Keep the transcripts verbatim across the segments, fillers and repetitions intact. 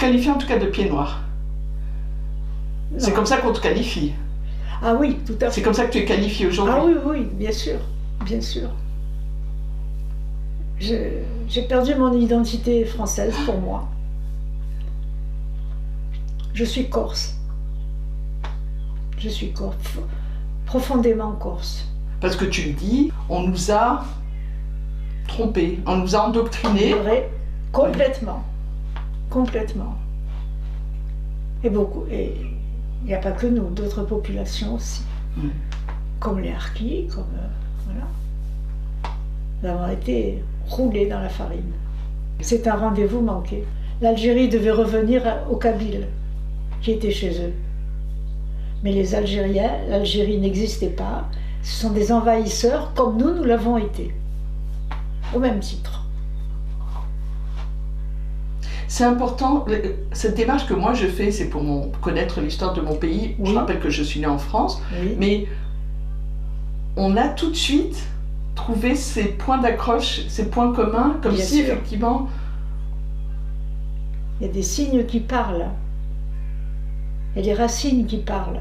qualifies en tout cas de pied noir. C'est comme ça qu'on te qualifie. Ah oui, tout à fait. C'est comme ça que tu es qualifiée aujourd'hui. Ah oui, oui, bien sûr, bien sûr. J'ai perdu mon identité française pour moi. Je suis corse. Je suis corse, profondément corse. Parce que tu le dis, on nous a trompés, on nous a endoctrinés. C'est vrai, complètement. Oui. Complètement. Et beaucoup. Et il n'y a pas que nous, d'autres populations aussi. Mm. Comme les Harkis, comme. Euh, voilà. Nous avons été roulés dans la farine. C'est un rendez-vous manqué. L'Algérie devait revenir aux Kabyles, qui étaient chez eux. Mais les Algériens, l'Algérie n'existait pas. Ce sont des envahisseurs comme nous, nous l'avons été. Au même titre. C'est important, cette démarche que moi je fais, c'est pour mon, connaître l'histoire de mon pays. Oui. Je rappelle que je suis née en France, oui. Mais on a tout de suite trouvé ces points d'accroche, ces points communs, comme Bien si sûr. Effectivement... Il y a des signes qui parlent. Il y a des racines qui parlent.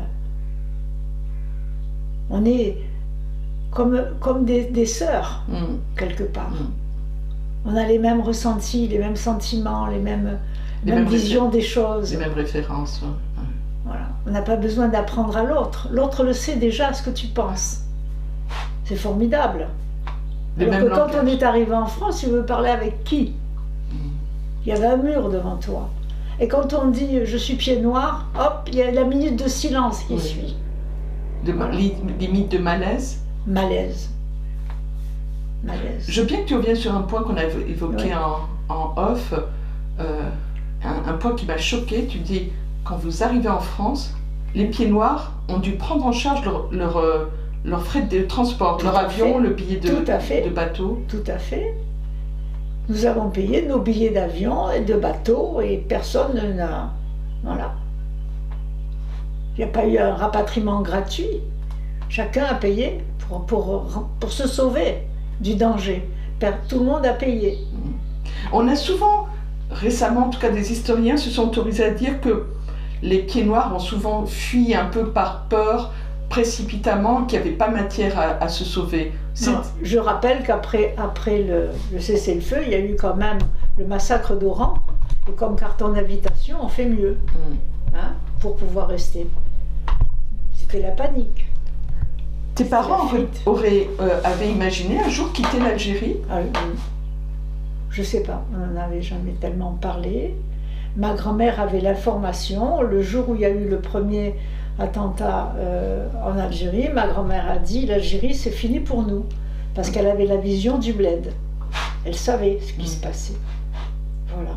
On est comme, comme des, des sœurs, mmh. quelque part. Mmh. On a les mêmes ressentis, les mêmes sentiments, les mêmes, les mêmes, mêmes visions des choses. Les mêmes références. Ouais. Voilà. On n'a pas besoin d'apprendre à l'autre. L'autre le sait déjà ce que tu penses. C'est formidable. Les Alors que quand langages. On est arrivé en France, tu veux parler avec qui? mmh. Il y avait un mur devant toi. Et quand on dit « je suis pied noir », hop, il y a la minute de silence qui oui. suit. De, voilà. Limite de malaise. Malaise. Malaise. Je veux bien que tu reviennes sur un point qu'on a évoqué oui. en, en off, euh, un, un point qui m'a choqué. Tu dis, quand vous arrivez en France, les pieds noirs ont dû prendre en charge leur, leur, euh, leur frais de transport, Tout leur avion, fait. Le billet de, Tout à fait. de bateau. Tout à fait. Nous avons payé nos billets d'avion et de bateau et personne n'a... Voilà. Il n'y a pas eu un rapatriement gratuit. Chacun a payé pour, pour, pour se sauver du danger. Tout le monde a payé. On a souvent, récemment, en tout cas des historiens se sont autorisés à dire que les pieds noirs ont souvent fui un peu par peur, précipitamment, qu'il n'y avait pas matière à, à se sauver. Non, je rappelle qu'après après le, le cessez-le-feu, il y a eu quand même le massacre d'Oran. Et comme carton d'invitation, on fait mieux mm. hein, pour pouvoir rester. C'était la panique. Tes parents auraient, auraient, euh, avaient imaginé un jour quitter l'Algérie? ah, euh, Je ne sais pas, on n'en avait jamais tellement parlé. Ma grand-mère avait l'information. Le jour où il y a eu le premier attentat euh, en Algérie, ma grand-mère a dit l'Algérie c'est fini pour nous, parce qu'elle avait la vision du bled. Elle savait ce qui mmh. se passait. Voilà.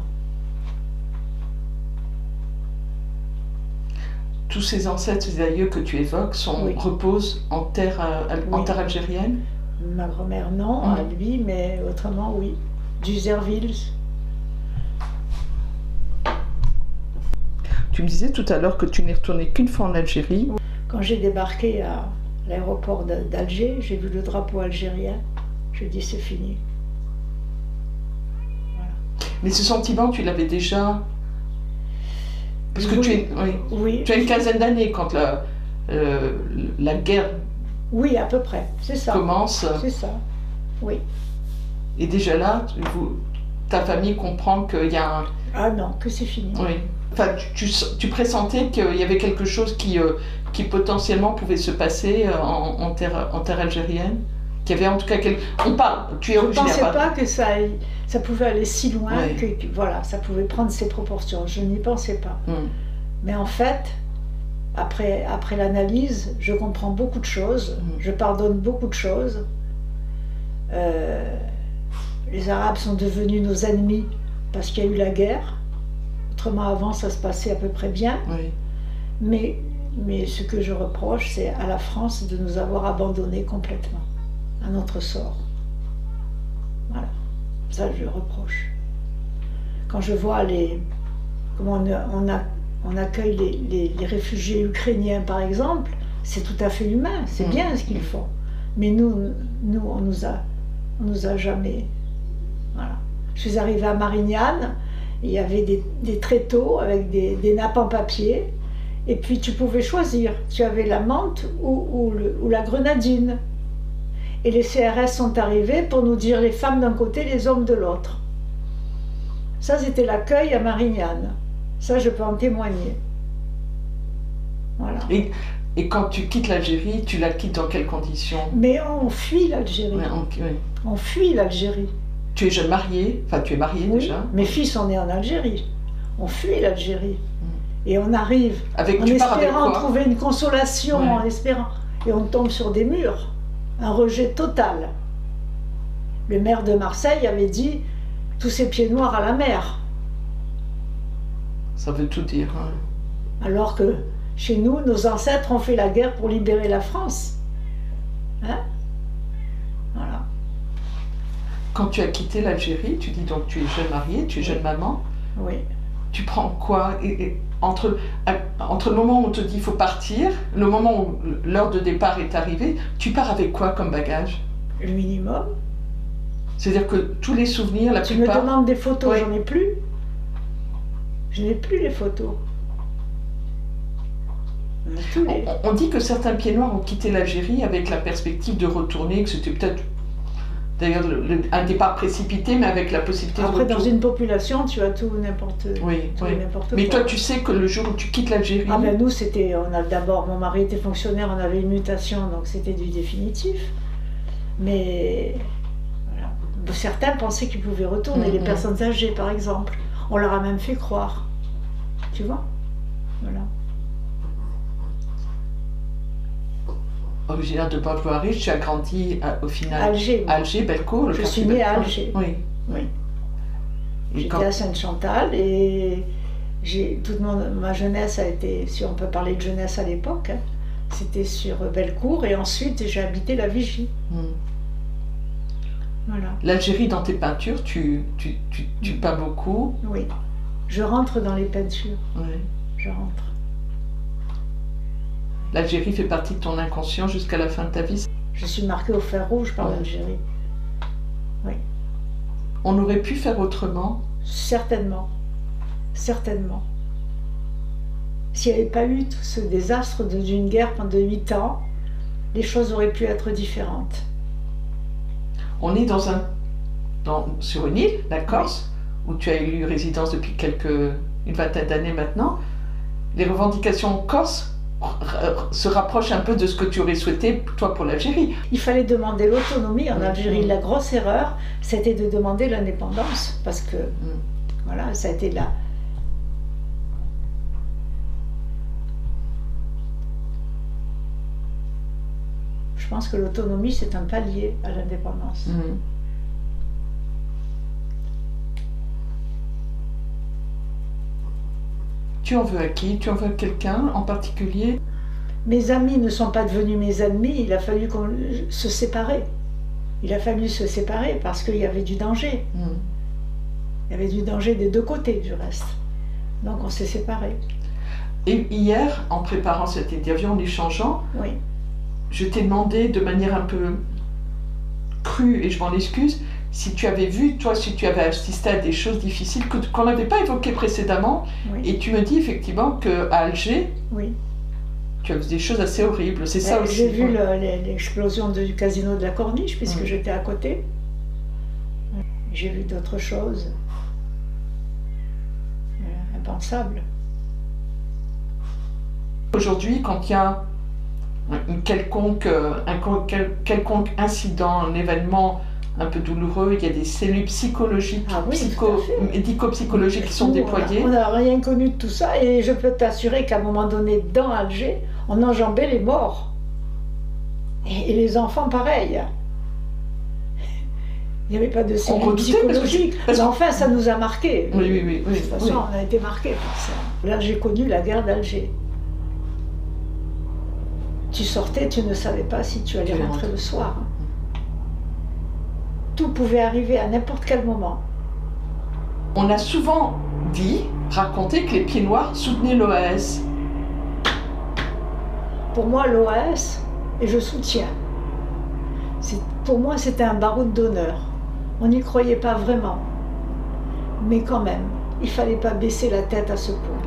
Tous ces ancêtres, ces aïeux que tu évoques sont, oui. reposent en terre, euh, en oui. terre algérienne? Ma grand-mère non, mmh. à lui, mais autrement oui. D'Uzerville. Tu me disais tout à l'heure que tu n'es retourné qu'une fois en Algérie. Quand j'ai débarqué à l'aéroport d'Alger, j'ai vu le drapeau algérien. Je dis c'est fini. Voilà. Mais ce sentiment, tu l'avais déjà... Parce que oui. tu, es, oui. Oui. tu as une quinzaine d'années quand la, euh, la guerre oui, à peu près, c'est ça. commence. C'est ça, oui. Et déjà là, vous, ta famille comprend qu'il y a un... Ah non, que c'est fini. Oui. Enfin, tu, tu, tu pressentais qu'il y avait quelque chose qui, euh, qui potentiellement pouvait se passer en, en, terre, en terre algérienne? Qu'il y avait en tout cas quelque... On parle, tu es originaire. Je ne pensais pas que ça, ça pouvait aller si loin, oui. que, que voilà, ça pouvait prendre ces proportions. Je n'y pensais pas. Mm. Mais en fait, après, après l'analyse, je comprends beaucoup de choses, mm. je pardonne beaucoup de choses. Euh, les Arabes sont devenus nos ennemis parce qu'il y a eu la guerre. Autrement, avant, ça se passait à peu près bien. Oui. Mais, mais ce que je reproche, c'est à la France de nous avoir abandonnés complètement à notre sort. Voilà. Ça, je reproche. Quand je vois les, comment on, on, a, on accueille les, les, les réfugiés ukrainiens, par exemple, c'est tout à fait humain, c'est mmh. bien ce qu'ils font. Mais nous, nous on nous a, on nous a jamais... Voilà. Je suis arrivée à Marignane, Il y avait des, des tréteaux avec des, des nappes en papier. Et puis tu pouvais choisir. Tu avais la menthe ou, ou, le, ou la grenadine. Et les C R S sont arrivés pour nous dire les femmes d'un côté, les hommes de l'autre. Ça, c'était l'accueil à Marignane. Ça, je peux en témoigner. Voilà. Et, et quand tu quittes l'Algérie, tu la quittes dans quelles conditions? Mais on fuit l'Algérie. Ouais, on, ouais. on fuit l'Algérie. Tu es jeune mariée, enfin tu es mariée oui, déjà. Mes fils sont nés en Algérie. On fuit l'Algérie. Mm. Et on arrive avec, en tu espérant trouver une consolation, ouais. en espérant. Et on tombe sur des murs. Un rejet total. Le maire de Marseille avait dit tous ces pieds noirs à la mer. Ça veut tout dire. Hein. Alors que chez nous, nos ancêtres ont fait la guerre pour libérer la France. Hein? Voilà. Quand tu as quitté l'Algérie, tu dis donc tu es jeune mariée, tu es oui. jeune maman. Oui. Tu prends quoi et, et, entre, entre le moment où on te dit il faut partir, le moment où l'heure de départ est arrivée, tu pars avec quoi comme bagage? Le minimum. C'est-à-dire que tous les souvenirs, la tu plupart... Tu me demandes des photos, oui. j'en ai plus. Je n'ai plus les photos. Les... On, on dit que certains pieds noirs ont quitté l'Algérie avec la perspective de retourner, que c'était peut-être d'ailleurs un départ précipité, mais avec la possibilité Après, de retourner. Dans une population, tu as tout n'importe oui, oui. Mais quoi. Toi, tu sais que le jour où tu quittes l'Algérie... Ah ben nous, c'était... On a d'abord, mon mari était fonctionnaire, on avait une mutation, donc c'était du définitif. Mais... Voilà. Certains pensaient qu'ils pouvaient retourner, mm-hmm. les personnes âgées, par exemple. On leur a même fait croire. Tu vois? Voilà. Originaire de Bordeaux-Riche, tu as grandi à, au final Alger, à Alger, Bellecour. Je suis née à Alger. Oui. oui. J'étais quand... à Sainte-Chantal et j'ai toute mon, ma jeunesse a été, si on peut parler de jeunesse à l'époque, hein, c'était sur Bellecour et ensuite j'ai habité la Vigie. Hmm. Voilà. L'Algérie, dans tes peintures, tu, tu, tu, tu hmm. peins beaucoup. Oui. Je rentre dans les peintures. Oui. Je rentre. L'Algérie fait partie de ton inconscient jusqu'à la fin de ta vie. Je suis marquée au fer rouge par ouais. l'Algérie. Oui. On aurait pu faire autrement? Certainement. Certainement. S'il n'y avait pas eu tout ce désastre d'une guerre pendant huit ans, les choses auraient pu être différentes. On est dans un, dans, sur une île, la Corse, oui. où tu as eu résidence depuis quelques, une vingtaine d'années maintenant. Les revendications corses se rapproche un peu de ce que tu aurais souhaité, toi, pour l'Algérie. Il fallait demander l'autonomie en Algérie. La grosse erreur, c'était de demander l'indépendance, parce que, mm. voilà, ça a été là. Je pense que l'autonomie, c'est un palier à l'indépendance. Mm. Tu en veux à qui? Tu en veux à quelqu'un en particulier? Mes amis ne sont pas devenus mes ennemis, il a fallu qu'on se séparer. Il a fallu se séparer parce qu'il y avait du danger. Mm. Il y avait du danger des deux côtés, du reste. Donc on s'est séparés. Et hier, en préparant cette interview, en échangeant, oui. je t'ai demandé de manière un peu crue, et je m'en excuse, si tu avais vu, toi, si tu avais assisté à des choses difficiles que, qu'on n'avait pas évoquées précédemment, oui. et tu me dis effectivement qu'à Alger, oui. tu as vu des choses assez horribles, c'est ça aussi. J'ai vu ouais. l'explosion du casino de la Corniche, puisque oui. j'étais à côté. J'ai vu d'autres choses euh, impensables. Aujourd'hui, quand il y a une quelconque, un quelconque incident, un événement un peu douloureux, il y a des cellules psychologiques, ah oui, psycho, médico-psychologiques qui sont Nous, déployées. On n'a rien connu de tout ça, et je peux t'assurer qu'à un moment donné, dans Alger, on enjambait les morts. Et, et les enfants, pareil. Il n'y avait pas de cellules psychologiques. Mais enfin, ça nous a marqués. Oui, oui, oui. De toute façon, oui. on a été marqués par ça. Là, j'ai connu la guerre d'Alger. Tu sortais, tu ne savais pas si tu allais rentrer le soir. Tout pouvait arriver à n'importe quel moment. On a souvent dit, raconté que les Pieds Noirs soutenaient l'O A S. Pour moi, l'O A S, et je soutiens, pour moi, c'était un baroud d'honneur. On n'y croyait pas vraiment. Mais quand même, il ne fallait pas baisser la tête à ce point.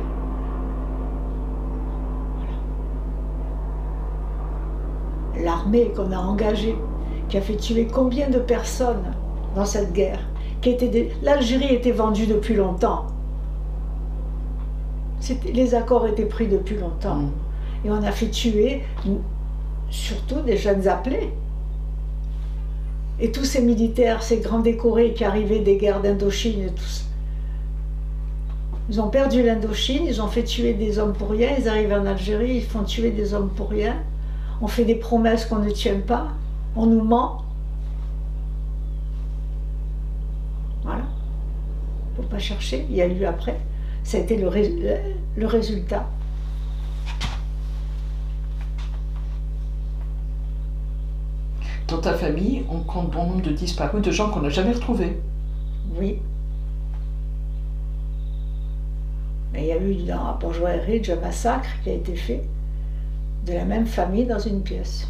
Voilà. L'armée qu'on a engagée, qui a fait tuer combien de personnes dans cette guerre, qui était des... l'Algérie était vendue depuis longtemps. Les accords étaient pris depuis longtemps. Mmh. Et on a fait tuer surtout des jeunes appelés. Et tous ces militaires, ces grands décorés qui arrivaient des guerres d'Indochine et tout ça, ils ont perdu l'Indochine, ils ont fait tuer des hommes pour rien, ils arrivent en Algérie, ils font tuer des hommes pour rien. On fait des promesses qu'on ne tient pas, on nous ment. Voilà. Il ne faut pas chercher, il y a eu après. Ça a été le, ré le résultat. Dans ta famille, on compte bon nombre de disparus, de gens qu'on n'a jamais retrouvés. Oui. Mais il y a eu dans la Bourgeois Ridge un massacre qui a été fait de la même famille dans une pièce.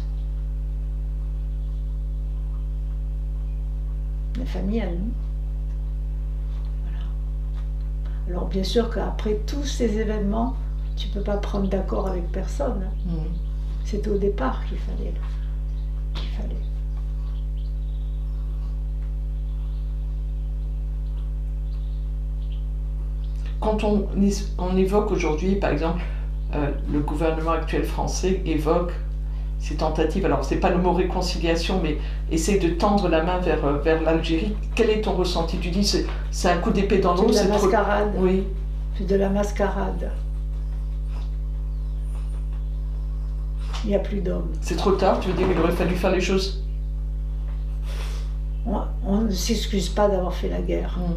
La famille à nous. Voilà. Alors bien sûr qu'après tous ces événements, tu ne peux pas prendre d'accord avec personne. Mmh. C'était au départ qu'il fallait. Qu'il fallait. Quand on, on évoque aujourd'hui, par exemple, euh, le gouvernement actuel français évoque ces tentatives, alors c'est pas le mot réconciliation, mais essaie de tendre la main vers, vers l'Algérie. Quel est ton ressenti? Tu dis c'est c'est un coup d'épée dans l'eau, c'est de la trop... mascarade. Oui. C'est de la mascarade. Il n'y a plus d'hommes. C'est trop tard, tu veux dire qu'il aurait fallu faire les choses? On, on ne s'excuse pas d'avoir fait la guerre. Hum.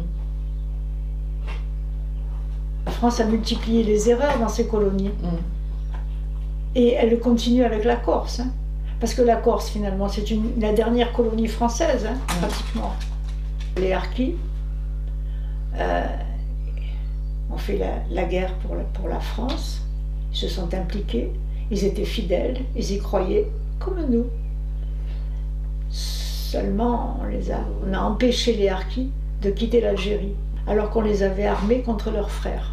La France a multiplié les erreurs dans ses colonies. Mmh. Et elle le continue avec la Corse. Hein. Parce que la Corse, finalement, c'est la dernière colonie française, hein, mmh. pratiquement. Les Harkis euh, ont fait la, la guerre pour la, pour la France. Ils se sont impliqués. Ils étaient fidèles. Ils y croyaient, comme nous. Seulement, on, les a, on a empêché les Harkis de quitter l'Algérie, alors qu'on les avait armés contre leurs frères.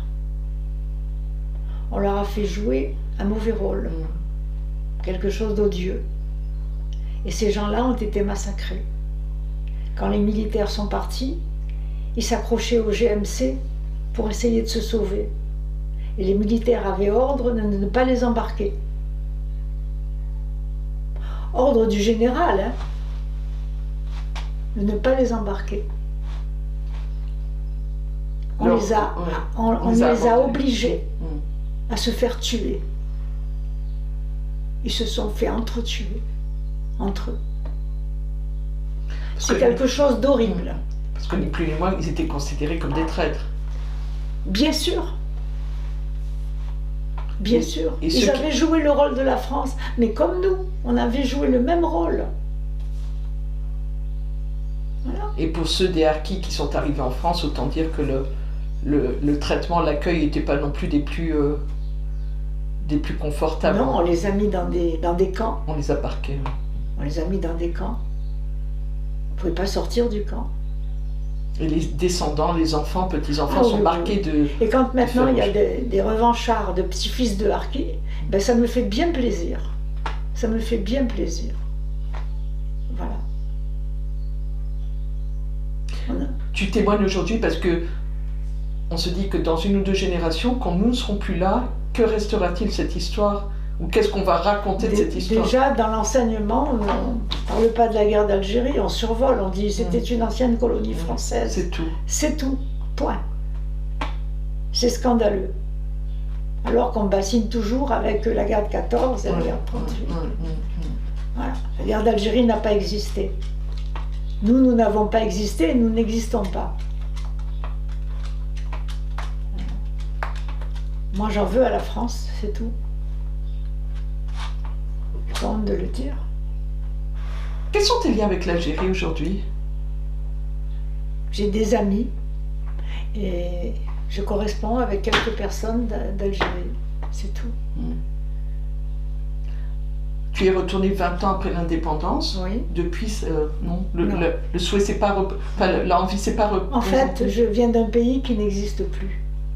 On leur a fait jouer un mauvais rôle, quelque chose d'odieux. Et ces gens-là ont été massacrés. Quand les militaires sont partis, ils s'accrochaient au G M C pour essayer de se sauver. Et les militaires avaient ordre de ne pas les embarquer. Ordre du général, hein, de ne pas les embarquer. On Alors, les a, ouais, on, on on les a, a obligés mmh. à se faire tuer. Ils se sont fait entretuer entre eux. C'est quelque chose d'horrible. Parce que ni plus ni moins, ils étaient considérés comme des traîtres. Bien sûr. Bien et, sûr. Et ils avaient qui... joué le rôle de la France, mais comme nous, on avait joué le même rôle. Voilà. Et pour ceux des Harkis qui sont arrivés en France, autant dire que le, le, le traitement, l'accueil n'était pas non plus des plus, euh, des plus confortables. Non, on les a mis dans des, dans des camps. On les a parqués. Oui. On les a mis dans des camps. On ne pouvait pas sortir du camp. Et les descendants, les enfants, petits-enfants ah, sont oui, marqués oui. de... Et quand maintenant il y a des, des revanchards de petits-fils de Harkis, ben ça me fait bien plaisir. Ça me fait bien plaisir. Voilà. A... Tu témoignes aujourd'hui parce que on se dit que dans une ou deux générations, quand nous ne serons plus là, que restera-t-il cette histoire? Ou qu'est-ce qu'on va raconter de cette histoire? Déjà, dans l'enseignement, on ne parle pas de la guerre d'Algérie, on survole, on dit c'était mmh. une ancienne colonie française. C'est tout. C'est tout, point. C'est scandaleux. Alors qu'on bassine toujours avec la guerre de quatorze et mmh. la guerre de trente-huit. Mmh. Mmh. Voilà. La guerre d'Algérie n'a pas existé. Nous, nous n'avons pas existé et nous n'existons pas. Moi, j'en veux à la France, c'est tout. J'ai honte de le dire. Quels sont tes liens avec l'Algérie aujourd'hui? J'ai des amis et je corresponds avec quelques personnes d'Algérie, c'est tout. Mmh. Tu es retourné vingt ans après l'indépendance? Oui. Depuis, euh, non, le, non. Le... le souhait c'est pas, rep... enfin, l'envie c'est pas. Rep... En fait, je viens d'un pays qui n'existe plus.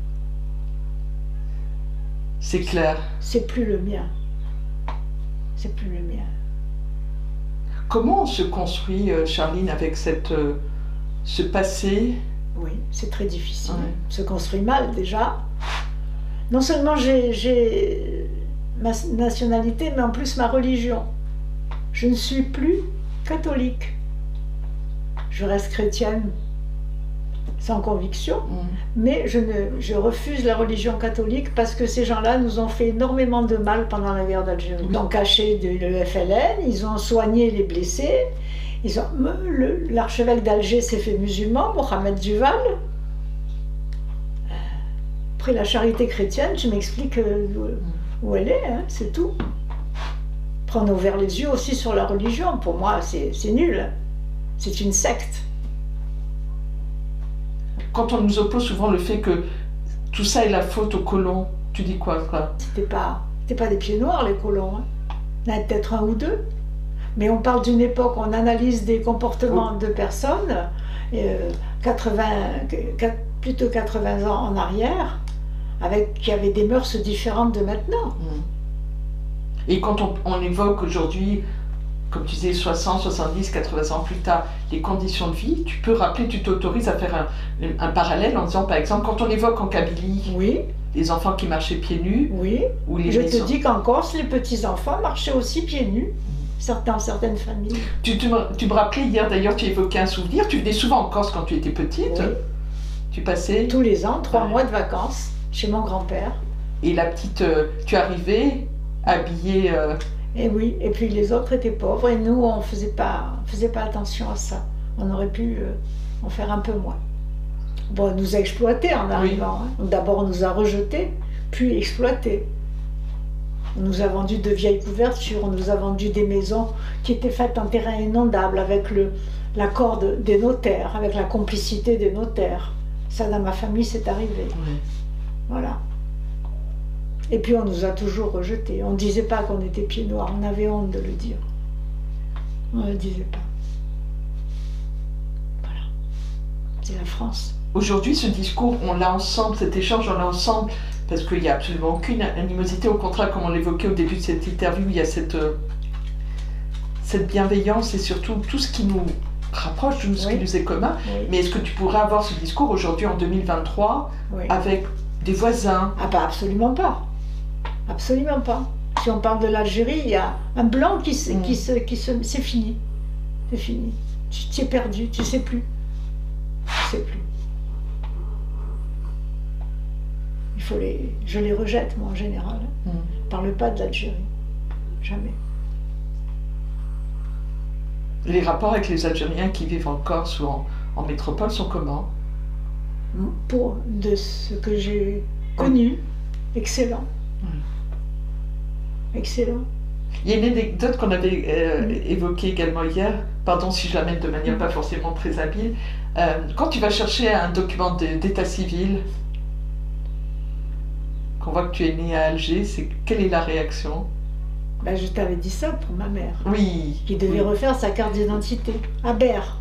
C'est clair. C'est plus le mien. C'est plus le mien. Comment on se construit, Charline, avec cette, euh, ce passé? Oui, c'est très difficile. Ouais. On se construit mal déjà. Non seulement j'ai ma nationalité, mais en plus ma religion. Je ne suis plus catholique. Je reste chrétienne sans conviction, mmh. mais je, ne, je refuse la religion catholique parce que ces gens-là nous ont fait énormément de mal pendant la guerre d'Algérie. Ils ont caché de, le F L N, ils ont soigné les blessés. L'archevêque d'Alger s'est fait musulman, Mohamed Duval. Après la charité chrétienne, tu m'expliques où, où elle est, hein, c'est tout. Après on a ouvert les yeux aussi sur la religion, pour moi c'est nul, c'est une secte. Quand on nous oppose souvent le fait que tout ça est la faute aux colons, tu dis quoi, quoi? C'était pas, c'était pas des pieds noirs les colons, hein. Il y en a peut-être un ou deux. Mais on parle d'une époque où on analyse des comportements oui. de personnes, euh, quatre-vingts, plutôt quatre-vingts ans en arrière, avec, qui avaient des mœurs différentes de maintenant. Et quand on, on évoque aujourd'hui, comme tu disais, soixante, soixante-dix, quatre-vingts ans plus tard, les conditions de vie, tu peux rappeler, tu t'autorises à faire un, un parallèle en disant, par exemple, quand on évoque en Kabylie, oui. les enfants qui marchaient pieds nus, oui. ou les je maisons... te dis qu'en Corse, les petits-enfants marchaient aussi pieds nus. Dans certaines familles. Tu, tu, me, tu me rappelais hier d'ailleurs, tu évoquais un souvenir, tu venais souvent en Corse quand tu étais petite, oui. tu passais... Tous les ans, trois ouais. mois de vacances, chez mon grand-père. Et la petite, euh, tu arrivais habillée... Euh... Et oui, et puis les autres étaient pauvres, et nous on ne faisait pas, faisait pas attention à ça. On aurait pu euh, en faire un peu moins. Bon, on nous a exploités en arrivant. Oui. Hein. D'abord on nous a rejetés, puis exploités. On nous a vendu de vieilles couvertures, on nous a vendu des maisons qui étaient faites en terrain inondable avec l'accord de, des notaires, avec la complicité des notaires. Ça, dans ma famille, c'est arrivé. Oui. Voilà. Et puis, on nous a toujours rejetés. On ne disait pas qu'on était pieds noirs, on avait honte de le dire. On ne le disait pas. Voilà. C'est la France. Aujourd'hui, ce discours, on l'a ensemble, cet échange, on l'a ensemble. Parce qu'il n'y a absolument aucune animosité, au contraire, comme on l'évoquait au début de cette interview, il y a cette, euh, cette bienveillance et surtout tout ce qui nous rapproche, tout ce oui. qui nous est commun. Oui. Mais est-ce que tu pourrais avoir ce discours aujourd'hui en deux mille vingt-trois oui. avec des voisins? Ah bah absolument pas. Absolument pas. Si on parle de l'Algérie, il y a un blanc qui se... Mm. qui se, qui se c'est fini. C'est fini. Tu t'y es perdu, tu ne sais plus. Tu ne sais plus. Il faut les... Je les rejette, moi, en général. Mm. Je ne parle pas de l'Algérie. Jamais. Les rapports avec les Algériens qui vivent en Corse ou en, en métropole sont comment? Pour de ce que j'ai connu, mm. excellent. Mm. Excellent. Il y a une anecdote qu'on avait euh, mm. évoquée également hier, pardon si je l'amène de manière mm. pas forcément très habile. Euh, quand tu vas chercher un document d'état civil, qu'on voit que tu es né à Alger, c'est quelle est la réaction? Ben, je t'avais dit ça pour ma mère. Oui. Qui devait oui. refaire sa carte d'identité à Berre.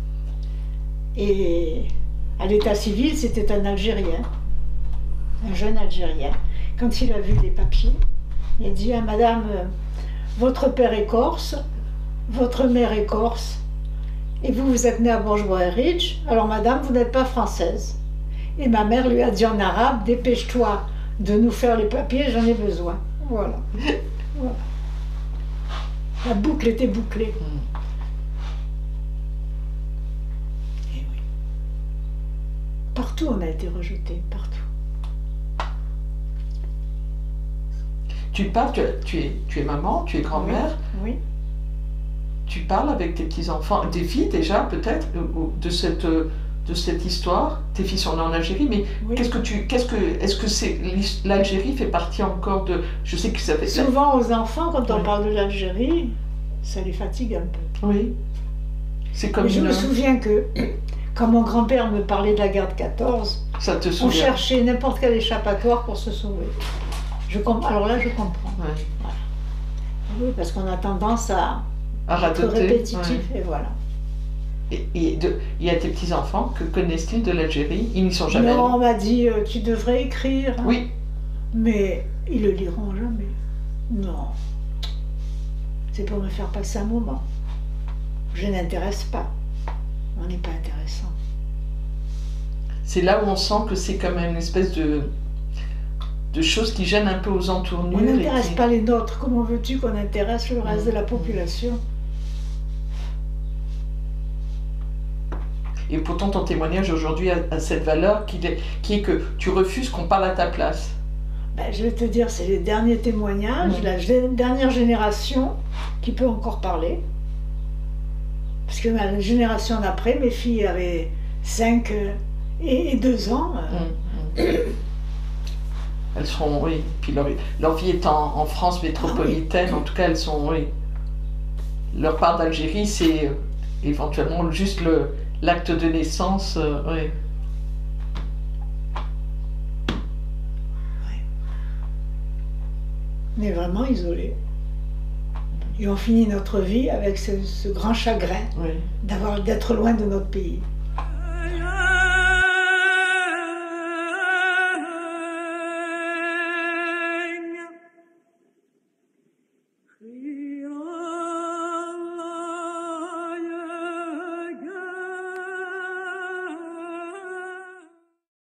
Et à l'état civil, c'était un Algérien, un jeune Algérien. Quand il a vu les papiers, il a dit à madame, euh, votre père est corse, votre mère est corse, et vous, vous êtes née à Bourgeois-Ridge, alors madame, vous n'êtes pas française. Et ma mère lui a dit en arabe, dépêche-toi de nous faire les papiers, j'en ai besoin. Voilà. Voilà. La boucle était bouclée. Mm. Et oui. Partout on a été rejeté, partout. Tu parles, tu, tu, es, tu es maman, tu es grand-mère. Oui. Oui. Tu parles avec tes petits-enfants, des filles déjà peut-être, de cette, de cette histoire. Tes filles sont nées en Algérie, mais oui. qu'est-ce que tu, qu'est-ce que, est-ce que c'est l'Algérie fait partie encore de, je sais que ça fait. Souvent aux enfants, quand on oui. parle de l'Algérie, ça les fatigue un peu. Oui. C'est comme. Mais je une... me souviens que quand mon grand-père me parlait de la guerre de quatorze, ça te on cherchait n'importe quel échappatoire pour se sauver. Je comp... Alors là, je comprends. Ouais. Voilà. Oui, parce qu'on a tendance à, à être répétitif, ouais. et voilà. Et, et de, il y a tes petits-enfants, que connaissent-ils de l'Algérie? Ils n'y sont jamais allés. Non, on m'a dit, euh, tu devrais écrire. Oui. Mais ils le liront jamais. Non. C'est pour me faire passer un moment. Je n'intéresse pas. On n'est pas intéressant. C'est là où on sent que c'est comme une espèce de, de chose qui gêne un peu aux entournures. On n'intéresse qui... pas les nôtres. Comment veux-tu qu'on intéresse le reste mmh. de la population? Et pourtant, ton témoignage aujourd'hui a, a cette valeur qui est, qui est que tu refuses qu'on parle à ta place. Ben, je vais te dire, c'est les derniers témoignages, mmh. la g- dernière génération qui peut encore parler. Parce que la génération d'après, mes filles avaient cinq et deux ans. Mmh. Elles seront, oui. Puis leur, leur vie est en, en France métropolitaine, ah, oui. En tout cas, elles sont, oui. Leur part d'Algérie, c'est éventuellement juste le. L'acte de naissance, euh, oui. Ouais. On est vraiment isolés. Et on finit notre vie avec ce, ce grand chagrin oui. d'avoir, d'être loin de notre pays.